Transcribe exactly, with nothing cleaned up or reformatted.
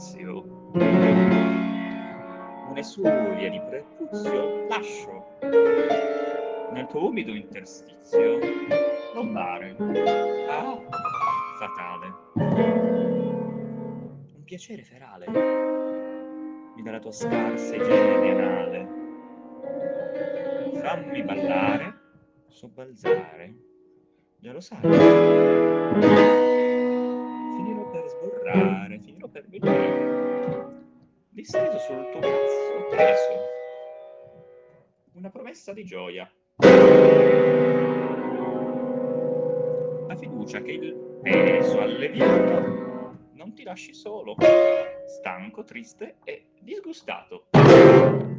stizio, un'esuria di prepuzio lascio nel tuo umido interstizio lombare. Ah, fatale. Un piacere ferale mi dà la tua scarsa igiene anale. Fammi ballare, sobbalzare, già lo sai. Finirò per sborrare, finirò per venire disteso sul tuo cazzo teso. Una promessa di gioia. La fiducia che il peso alleviato non ti lasci solo, stanco, triste e disgustato.